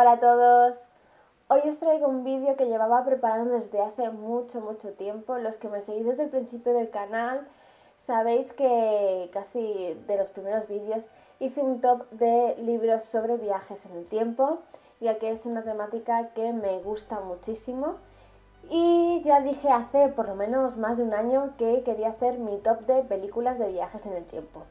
Hola a todos, hoy os traigo un vídeo que llevaba preparando desde hace mucho tiempo. Los que me seguís desde el principio del canal sabéis que casi de los primeros vídeos hice un top de libros sobre viajes en el tiempo, ya que es una temática que me gusta muchísimo. Y ya dije hace por lo menos más de un año que quería hacer mi top de películas de viajes en el tiempo.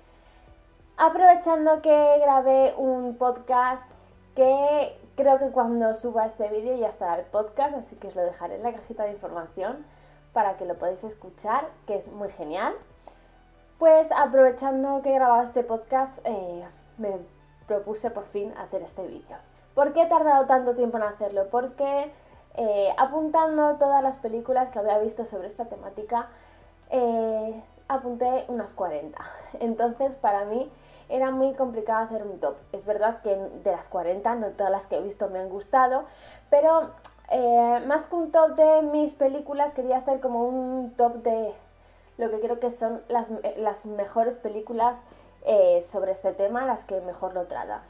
Aprovechando que grabé un podcast, que creo que cuando suba este vídeo ya estará el podcast, así que os lo dejaré en la cajita de información para que lo podáis escuchar, que es muy genial. Pues aprovechando que he grabado este podcast, me propuse por fin hacer este vídeo. ¿Por qué he tardado tanto tiempo en hacerlo? Porque apuntando todas las películas que había visto sobre esta temática, apunté unas 40. Entonces para mí era muy complicado hacer un top. Es verdad que de las 40 no todas las que he visto me han gustado, pero más que un top de mis películas quería hacer como un top de lo que creo que son las mejores películas sobre este tema, las que mejor lo tratan.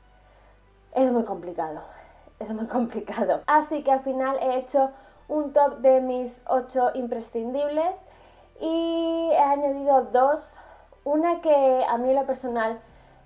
Es muy complicado. Así que al final he hecho un top de mis 8 imprescindibles y he añadido 2. Una que a mí en lo personal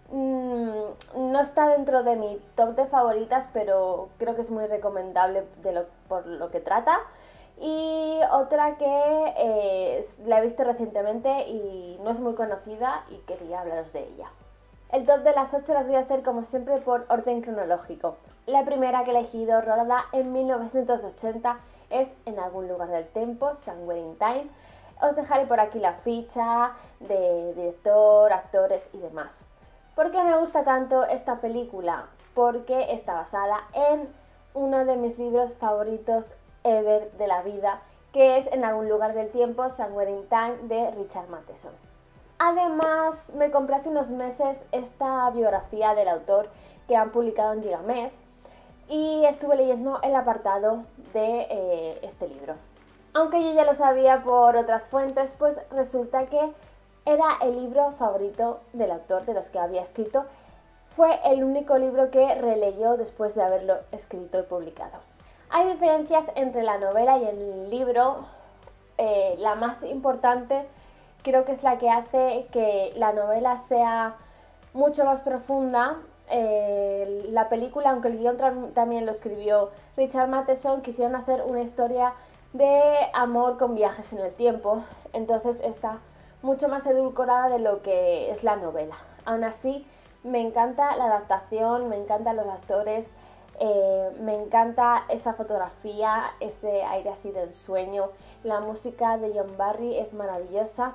no está dentro de mi top de favoritas, pero creo que es muy recomendable por lo que trata. Y otra que la he visto recientemente y no es muy conocida y quería hablaros de ella. El top de las 8 las voy a hacer como siempre por orden cronológico. La primera que he elegido, rodada en 1980, es En algún lugar del tiempo, Somewhere in Time. Os dejaré por aquí la ficha de director, actores y demás. ¿Por qué me gusta tanto esta película? Porque está basada en uno de mis libros favoritos ever de la vida, que es En algún lugar del tiempo, Somewhere in Time, de Richard Matheson. Además, me compré hace unos meses esta biografía del autor que han publicado en Gigamesh y estuve leyendo el apartado de este libro. Aunque yo ya lo sabía por otras fuentes, pues resulta que era el libro favorito del autor, de los que había escrito. Fue el único libro que releyó después de haberlo escrito y publicado. Hay diferencias entre la novela y el libro. La más importante creo que es la que hace que la novela sea mucho más profunda. La película, aunque el guión también lo escribió Richard Matheson, quisieron hacer una historia de amor con viajes en el tiempo, entonces está mucho más edulcorada de lo que es la novela. Aún así, me encanta la adaptación, me encantan los actores, me encanta esa fotografía, ese aire así de ensueño, la música de John Barry es maravillosa.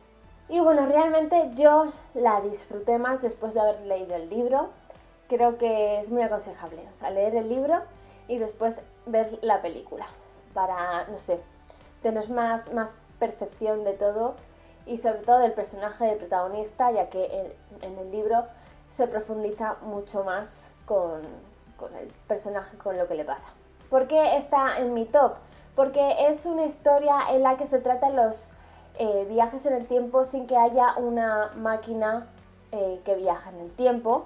Y bueno, realmente yo la disfruté más después de haber leído el libro. Creo que es muy aconsejable, o sea, leer el libro y después ver la película para, no sé, tener más percepción de todo y sobre todo del personaje del protagonista, ya que en el libro se profundiza mucho más con el personaje, con lo que le pasa. ¿Por qué está en mi top? Porque es una historia en la que se tratan los viajes en el tiempo sin que haya una máquina que viaja en el tiempo.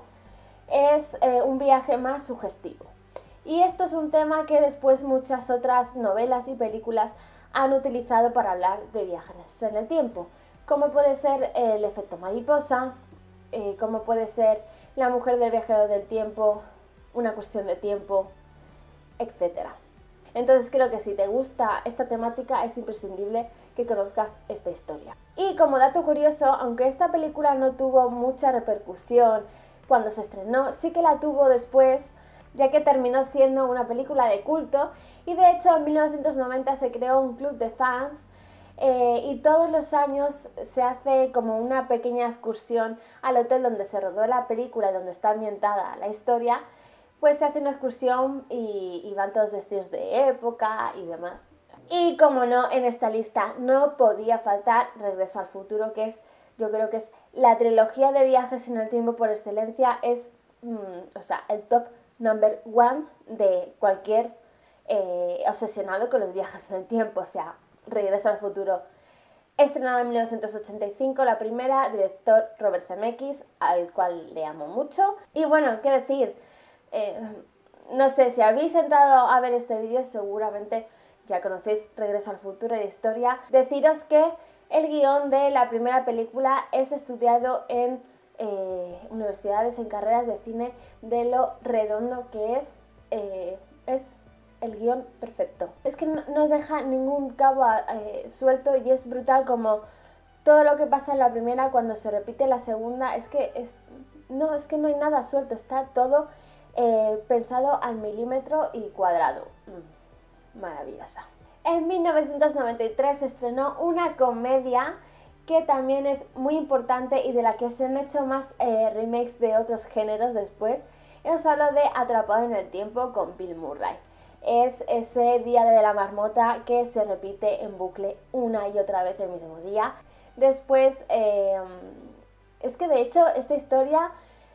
Es un viaje más sugestivo. Y esto es un tema que después muchas otras novelas y películas han utilizado para hablar de viajes en el tiempo, como puede ser El efecto mariposa, como puede ser La mujer del viajero del tiempo, Una cuestión de tiempo, etc. Entonces creo que si te gusta esta temática es imprescindible que conozcas esta historia. Y como dato curioso, aunque esta película no tuvo mucha repercusión cuando se estrenó, sí que la tuvo después, ya que terminó siendo una película de culto y de hecho en 1990 se creó un club de fans y todos los años se hace como una pequeña excursión al hotel donde se rodó la película, donde está ambientada la historia. Pues se hace una excursión y van todos vestidos de época y demás. Y como no, en esta lista no podía faltar Regreso al futuro, que yo creo que es la trilogía de viajes en el tiempo por excelencia, es el top number one de cualquier obsesionado con los viajes en el tiempo. O sea, Regreso al futuro, estrenada en 1985, la primera, director Robert Zemeckis, al cual le amo mucho. Y bueno, qué decir, no sé, si habéis entrado a ver este vídeo seguramente ya conocéis Regreso al Futuro y la historia. Deciros que el guión de la primera película es estudiado en universidades, en carreras de cine, de lo redondo que es el guión perfecto. Es que no deja ningún cabo suelto y es brutal como todo lo que pasa en la primera cuando se repite la segunda. Es que no hay nada suelto, está todo pensado al milímetro y cuadrado. Maravillosa. En 1993 se estrenó una comedia que también es muy importante y de la que se han hecho más remakes de otros géneros después. Os hablo de Atrapado en el Tiempo con Bill Murray. Es ese Día de la Marmota que se repite en bucle una y otra vez el mismo día. Después, es que de hecho esta historia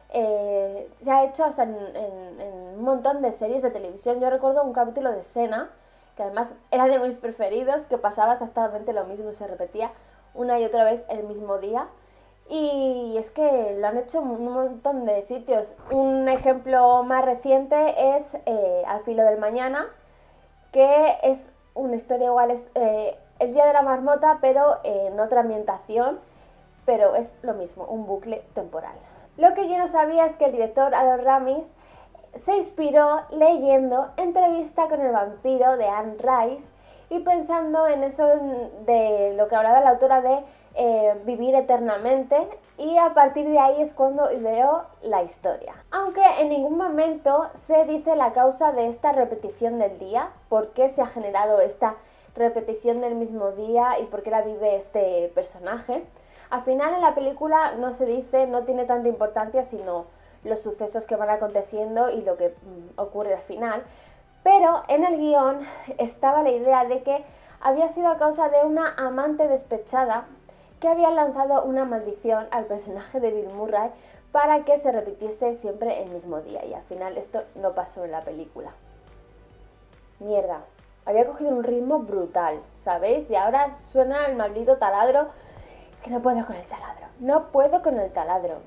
se ha hecho hasta en un montón de series de televisión. Yo recuerdo un capítulo de Xena, que además era de mis preferidos, que pasaba exactamente lo mismo, se repetía una y otra vez el mismo día. Y es que lo han hecho en un montón de sitios. Un ejemplo más reciente es Al filo del mañana, que es una historia igual, es el Día de la Marmota, pero en otra ambientación, pero es lo mismo, un bucle temporal. Lo que yo no sabía es que el director Harold Ramis se inspiró leyendo Entrevista con el vampiro de Anne Rice y pensando en eso de lo que hablaba la autora de vivir eternamente, y a partir de ahí es cuando ideó la historia. Aunque en ningún momento se dice la causa de esta repetición del día, por qué se ha generado esta repetición del mismo día y por qué la vive este personaje. Al final en la película no se dice, no tiene tanta importancia, sino los sucesos que van aconteciendo y lo que ocurre al final. Pero en el guión estaba la idea de que había sido a causa de una amante despechada que había lanzado una maldición al personaje de Bill Murray para que se repitiese siempre el mismo día, y al final esto no pasó en la película. Mierda, había cogido un ritmo brutal, ¿sabéis? Y ahora suena el maldito taladro. Es que no puedo con el taladro, no puedo con el taladro.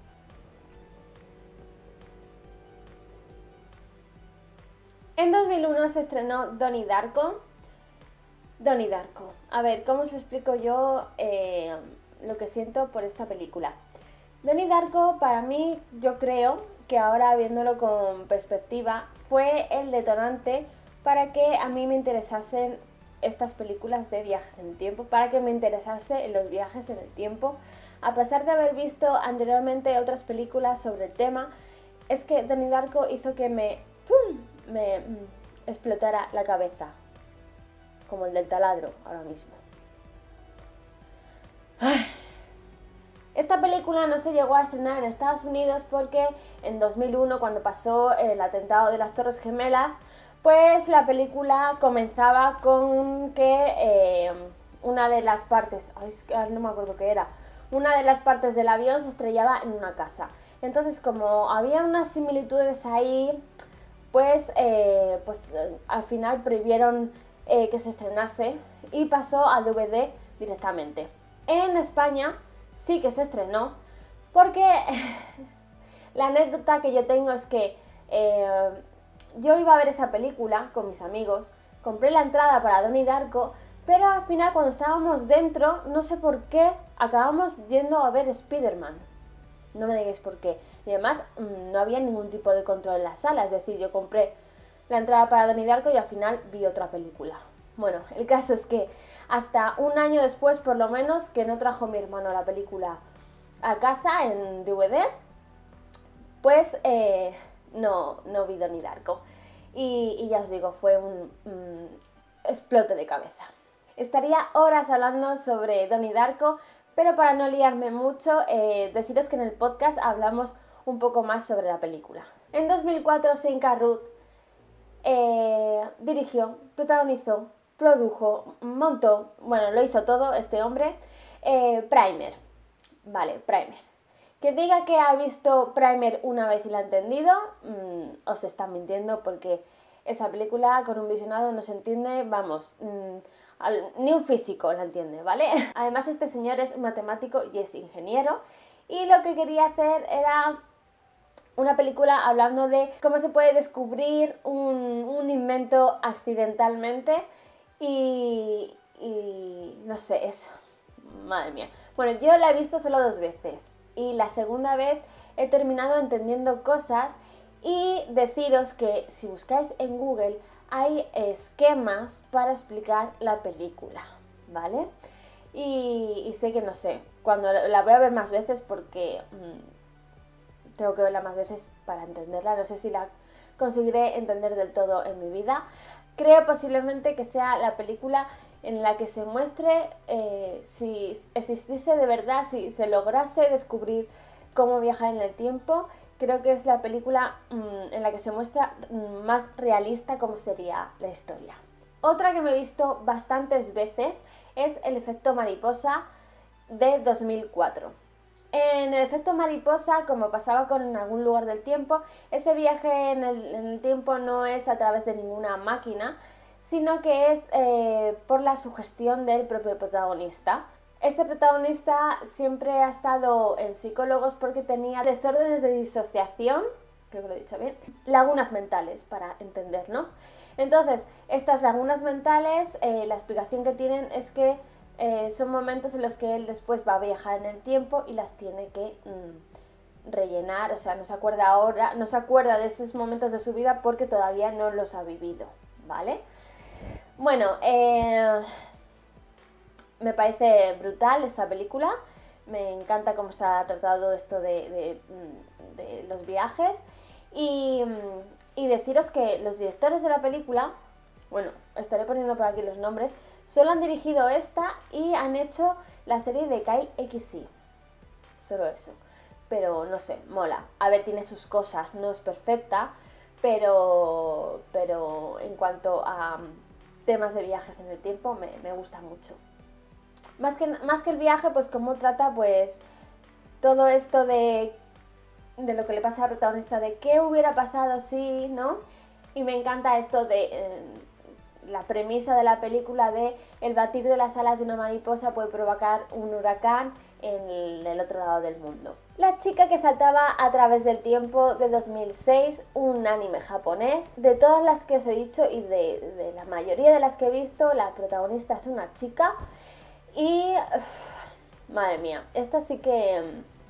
En 2001 se estrenó Donnie Darko. Donnie Darko. A ver, ¿cómo os explico yo lo que siento por esta película? Donnie Darko, para mí, yo creo que ahora viéndolo con perspectiva, fue el detonante para que a mí me interesasen estas películas de viajes en el tiempo, para que me interesase los viajes en el tiempo. A pesar de haber visto anteriormente otras películas sobre el tema, es que Donnie Darko hizo que me explotara la cabeza, como el del taladro ahora mismo. Ay. Esta película no se llegó a estrenar en Estados Unidos porque en 2001, cuando pasó el atentado de las Torres Gemelas, pues la película comenzaba con que una de las partes, no me acuerdo qué era, una de las partes del avión se estrellaba en una casa. Entonces, como había unas similitudes ahí, pues al final prohibieron que se estrenase y pasó a DVD directamente. En España sí que se estrenó porque la anécdota que yo tengo es que yo iba a ver esa película con mis amigos, compré la entrada para Donnie Darko, pero al final cuando estábamos dentro, no sé por qué, acabamos yendo a ver Spider-Man. No me digáis por qué. Y además no había ningún tipo de control en la sala, es decir, yo compré la entrada para Donnie Darko y al final vi otra película. Bueno, el caso es que hasta un año después, por lo menos, que no trajo mi hermano la película a casa en DVD, pues no vi Donnie Darko. Y ya os digo, fue un explote de cabeza. Estaría horas hablando sobre Donnie Darko, pero para no liarme mucho, deciros que en el podcast hablamos un poco más sobre la película. En 2004, Shane Ruth dirigió, protagonizó, produjo, montó, bueno, lo hizo todo este hombre, Primer. Vale, Primer. Que diga que ha visto Primer una vez y la ha entendido, os está mintiendo, porque esa película con un visionado no se entiende, vamos, ni un físico la entiende, ¿vale? Además, este señor es matemático y es ingeniero, y lo que quería hacer era Una película hablando de cómo se puede descubrir un invento accidentalmente y no sé, eso. Madre mía. Bueno, yo la he visto solo 2 veces y la segunda vez he terminado entendiendo cosas y deciros que si buscáis en Google hay esquemas para explicar la película, ¿vale? Y sé que no sé, cuando la voy a ver más veces porque tengo que verla más veces para entenderla, no sé si la conseguiré entender del todo en mi vida. Creo posiblemente que sea la película en la que se muestre si existiese de verdad, si se lograse descubrir cómo viajar en el tiempo. Creo que es la película en la que se muestra más realista cómo sería la historia. Otra que me he visto bastantes veces es El efecto mariposa de 2004. En el efecto mariposa, como pasaba con algún lugar del tiempo, ese viaje en el tiempo no es a través de ninguna máquina, sino que es por la sugestión del propio protagonista. Este protagonista siempre ha estado en psicólogos porque tenía desórdenes de disociación, creo que lo he dicho bien, lagunas mentales, para entendernos. Entonces, estas lagunas mentales, la explicación que tienen es que son momentos en los que él después va a viajar en el tiempo y las tiene que rellenar, o sea, no se acuerda ahora, no se acuerda de esos momentos de su vida porque todavía no los ha vivido, ¿vale? Bueno, me parece brutal esta película, me encanta cómo está tratado esto de los viajes y deciros que los directores de la película, bueno, estaré poniendo por aquí los nombres, solo han dirigido esta y han hecho la serie de Kyle XY. Solo eso. Pero no sé, mola. A ver, tiene sus cosas, no es perfecta, pero en cuanto a temas de viajes en el tiempo me gusta mucho. Más que el viaje, pues cómo trata pues todo esto de lo que le pasa al protagonista, de qué hubiera pasado si, ¿no? Y me encanta esto de la premisa de la película de el batir de las alas de una mariposa puede provocar un huracán en el otro lado del mundo. La chica que saltaba a través del tiempo de 2006, un anime japonés. De todas las que os he dicho y de la mayoría de las que he visto, la protagonista es una chica y madre mía, esta sí que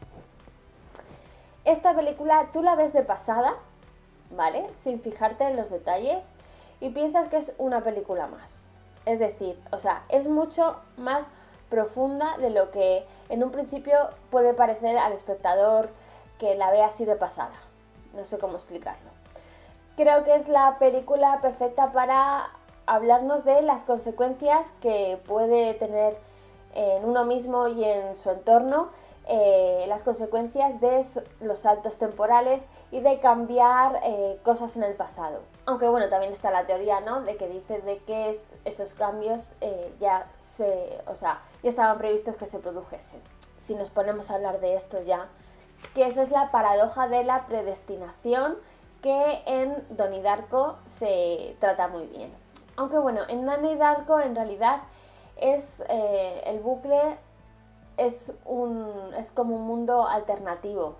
esta película tú la ves de pasada, ¿vale? Sin fijarte en los detalles y piensas que es una película más. Es decir, o sea, es mucho más profunda de lo que en un principio puede parecer al espectador que la ve así de pasada. No sé cómo explicarlo. Creo que es la película perfecta para hablarnos de las consecuencias que puede tener en uno mismo y en su entorno, las consecuencias de los saltos temporales y de cambiar cosas en el pasado. Aunque bueno, también está la teoría, ¿no? De que dice de que esos cambios ya estaban previstos que se produjesen. Si nos ponemos a hablar de esto ya, que eso es la paradoja de la predestinación que en Donnie Darko se trata muy bien. Aunque bueno, en Donnie Darko en realidad es el bucle es como un mundo alternativo,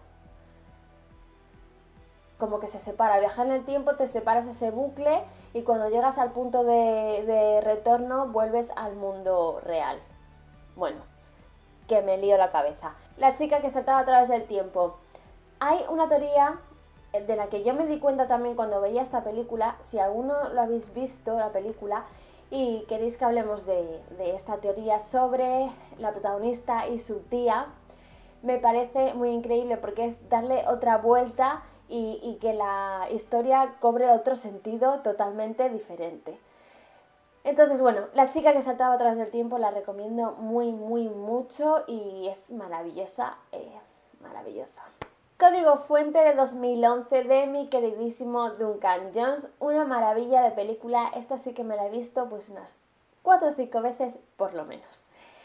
como que se separa, viajar en el tiempo, te separas ese bucle y cuando llegas al punto de retorno vuelves al mundo real. Bueno, que me lío la cabeza. La chica que saltaba a través del tiempo. Hay una teoría de la que yo me di cuenta también cuando veía esta película. Si alguno lo habéis visto, la película, y queréis que hablemos de esta teoría sobre la protagonista y su tía, me parece muy increíble porque es darle otra vuelta y que la historia cobre otro sentido totalmente diferente. Entonces, bueno, La chica que saltaba a través del tiempo la recomiendo muy, muy mucho y es maravillosa, maravillosa. Código fuente de 2011 de mi queridísimo Duncan Jones, una maravilla de película. Esta sí que me la he visto pues unas 4 o 5 veces por lo menos.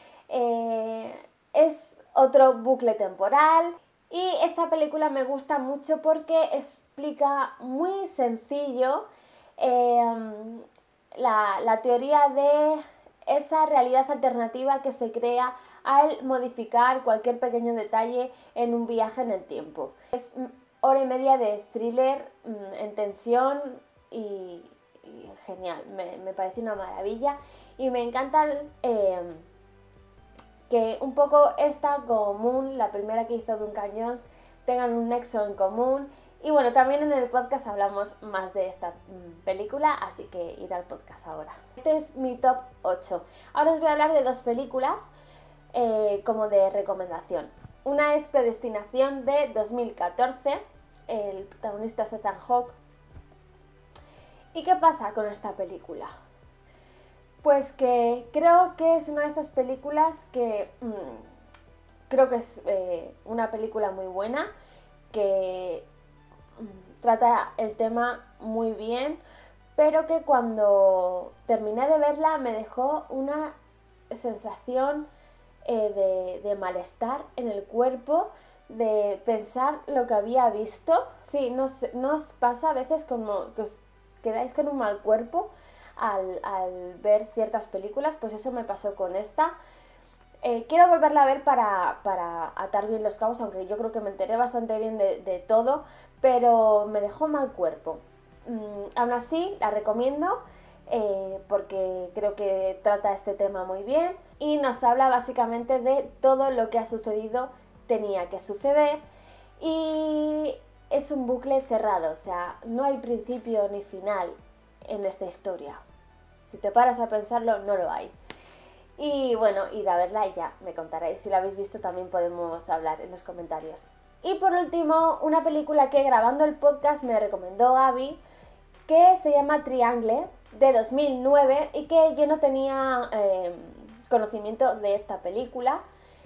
Es otro bucle temporal y esta película me gusta mucho porque explica muy sencillo la teoría de esa realidad alternativa que se crea al modificar cualquier pequeño detalle en un viaje en el tiempo. Es hora y media de thriller en tensión y genial, me parece una maravilla y me encanta que un poco esta como Moon, la primera que hizo Duncan Jones, tengan un nexo en común. Y bueno, también en el podcast hablamos más de esta película, así que id al podcast ahora. Este es mi top 8. Ahora os voy a hablar de dos películas como de recomendación. Una es Predestinación de 2014, el protagonista es Ethan Hawke. ¿Y qué pasa con esta película? Pues que creo que es una de estas películas que creo que es una película muy buena, que trata el tema muy bien, pero que cuando terminé de verla me dejó una sensación de malestar en el cuerpo, de pensar lo que había visto. Sí, ¿no os pasa a veces como que os quedáis con un mal cuerpo al ver ciertas películas? Pues eso me pasó con esta. Quiero volverla a ver para atar bien los cabos, aunque yo creo que me enteré bastante bien de todo, pero me dejó mal cuerpo. Aún así, la recomiendo porque creo que trata este tema muy bien y nos habla básicamente de todo lo que ha sucedido, tenía que suceder, y es un bucle cerrado, o sea, no hay principio ni final en esta historia. Si te paras a pensarlo, no lo hay. Y bueno, id a verla y ya me contaréis. Si la habéis visto también podemos hablar en los comentarios. Y por último, una película que grabando el podcast me recomendó Gaby, que se llama Triangle, de 2009, y que yo no tenía conocimiento de esta película.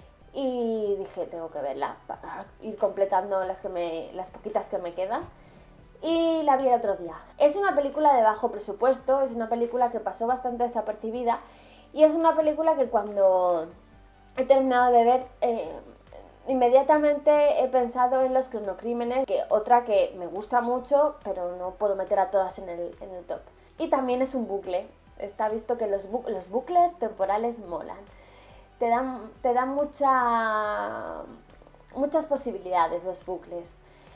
Y dije, tengo que verla para ir completando las poquitas que me quedan. Y la vi el otro día. Es una película de bajo presupuesto, es una película que pasó bastante desapercibida y es una película que cuando he terminado de ver inmediatamente he pensado en Los cronocrímenes, que otra que me gusta mucho pero no puedo meter a todas en el top. Y también es un bucle, está visto que los bucles temporales molan, te dan muchas posibilidades los bucles.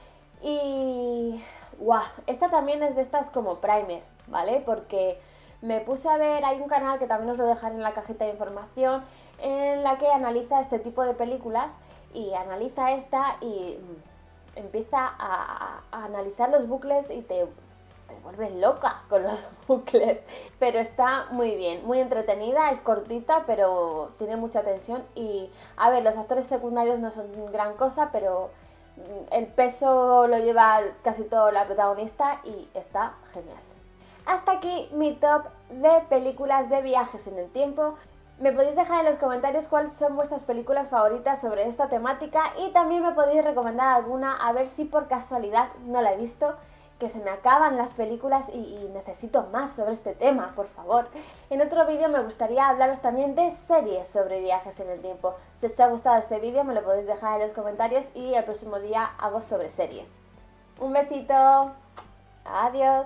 Y esta también es de estas como primer, ¿vale? Porque me puse a ver, hay un canal que también os lo dejaré en la cajita de información, en la que analiza este tipo de películas y analiza esta y empieza a analizar los bucles y te vuelves loca con los bucles. Pero está muy bien, muy entretenida, es cortita pero tiene mucha tensión y a ver, los actores secundarios no son gran cosa, pero el peso lo lleva casi todo la protagonista y está genial. Hasta aquí mi top de películas de viajes en el tiempo. Me podéis dejar en los comentarios cuáles son vuestras películas favoritas sobre esta temática y también me podéis recomendar alguna, a ver si por casualidad no la he visto, que se me acaban las películas y necesito más sobre este tema, por favor. En otro vídeo me gustaría hablaros también de series sobre viajes en el tiempo. Si os ha gustado este vídeo me lo podéis dejar en los comentarios y el próximo día hago sobre series. Un besito, adiós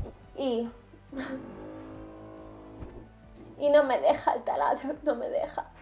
y no me deja el taladro, no me deja.